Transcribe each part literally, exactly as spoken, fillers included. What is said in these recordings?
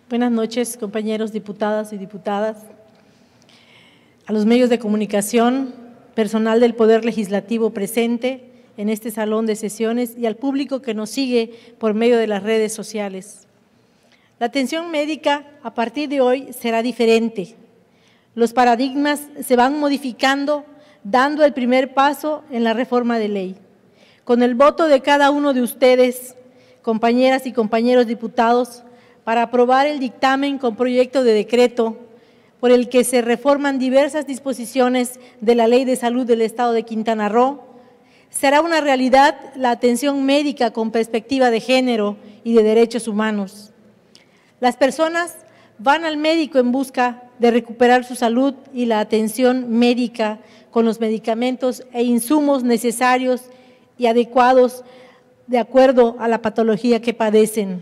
Buenas noches, compañeros diputadas y diputadas, a los medios de comunicación, personal del Poder Legislativo presente en este salón de sesiones y al público que nos sigue por medio de las redes sociales. La atención médica a partir de hoy será diferente. Los paradigmas se van modificando, dando el primer paso en la reforma de ley. Con el voto de cada uno de ustedes, compañeras y compañeros diputados, para aprobar el dictamen con proyecto de decreto por el que se reforman diversas disposiciones de la Ley de Salud del Estado de Quintana Roo, será una realidad la atención médica con perspectiva de género y de derechos humanos. Las personas van al médico en busca de recuperar su salud y la atención médica con los medicamentos e insumos necesarios y adecuados de acuerdo a la patología que padecen.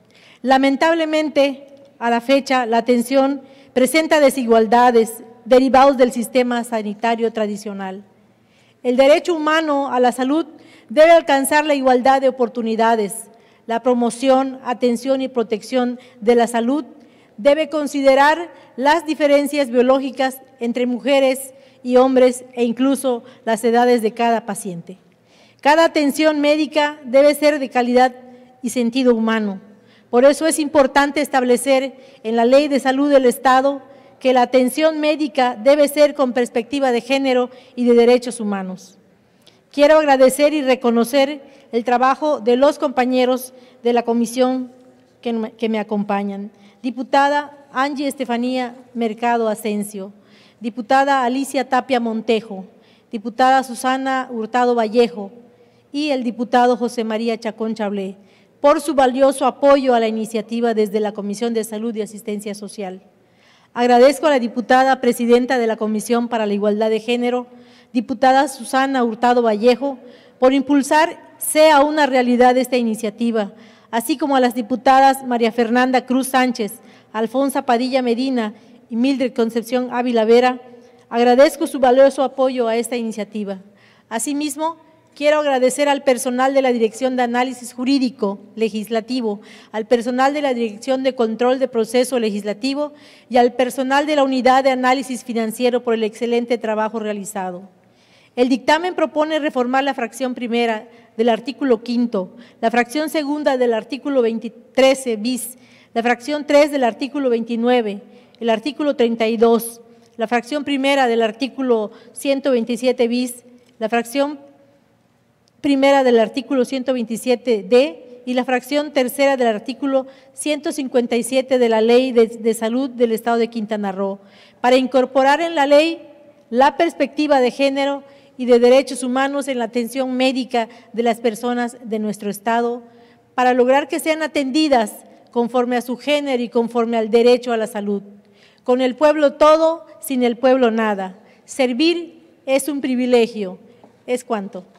Lamentablemente, a la fecha, la atención presenta desigualdades derivados del sistema sanitario tradicional. El derecho humano a la salud debe alcanzar la igualdad de oportunidades. La promoción, atención y protección de la salud debe considerar las diferencias biológicas entre mujeres y hombres e incluso las edades de cada paciente. Cada atención médica debe ser de calidad y sentido humano. Por eso es importante establecer en la Ley de Salud del Estado que la atención médica debe ser con perspectiva de género y de derechos humanos. Quiero agradecer y reconocer el trabajo de los compañeros de la comisión que, que me acompañan. Diputada Angie Estefanía Mercado Asensio, diputada Alicia Tapia Montejo, diputada Susana Hurtado Vallejo y el diputado José María Chacón Chablé, por su valioso apoyo a la iniciativa desde la Comisión de Salud y Asistencia Social. Agradezco a la diputada presidenta de la Comisión para la Igualdad de Género, diputada Susana Hurtado Vallejo, por impulsar sea una realidad esta iniciativa, así como a las diputadas María Fernanda Cruz Sánchez, Alfonsa Padilla Medina y Mildred Concepción Ávila Vera. Agradezco su valioso apoyo a esta iniciativa. Asimismo, quiero agradecer al personal de la Dirección de Análisis Jurídico Legislativo, al personal de la Dirección de Control de Proceso Legislativo y al personal de la Unidad de Análisis Financiero por el excelente trabajo realizado. El dictamen propone reformar la fracción primera del artículo quinto, la fracción segunda del artículo trece bis, la fracción tres del artículo veintinueve, el artículo treinta y dos, la fracción primera del artículo ciento veintisiete bis, la fracción primera del artículo ciento veintisiete de y la fracción tercera del artículo ciento cincuenta y siete de la Ley de, de Salud del Estado de Quintana Roo, para incorporar en la ley la perspectiva de género y de derechos humanos en la atención médica de las personas de nuestro Estado, para lograr que sean atendidas conforme a su género y conforme al derecho a la salud. Con el pueblo todo, sin el pueblo nada. Servir es un privilegio. Es cuanto.